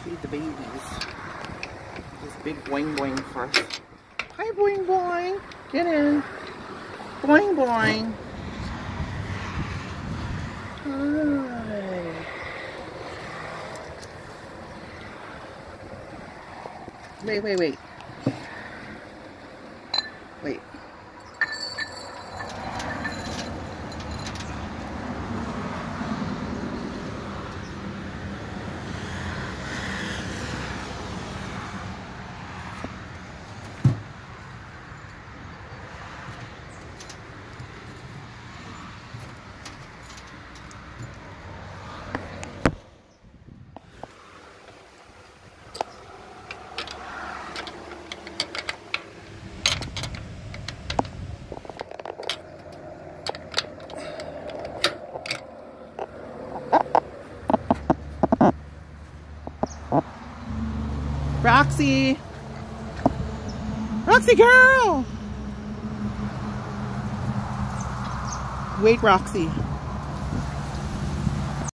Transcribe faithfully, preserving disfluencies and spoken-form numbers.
feed the babies. This big boing boing first. Hi boing boing. Get in. Boing boing. Hi. Wait, wait, wait. Wait. Roxy! Roxy girl! Wait, Roxy.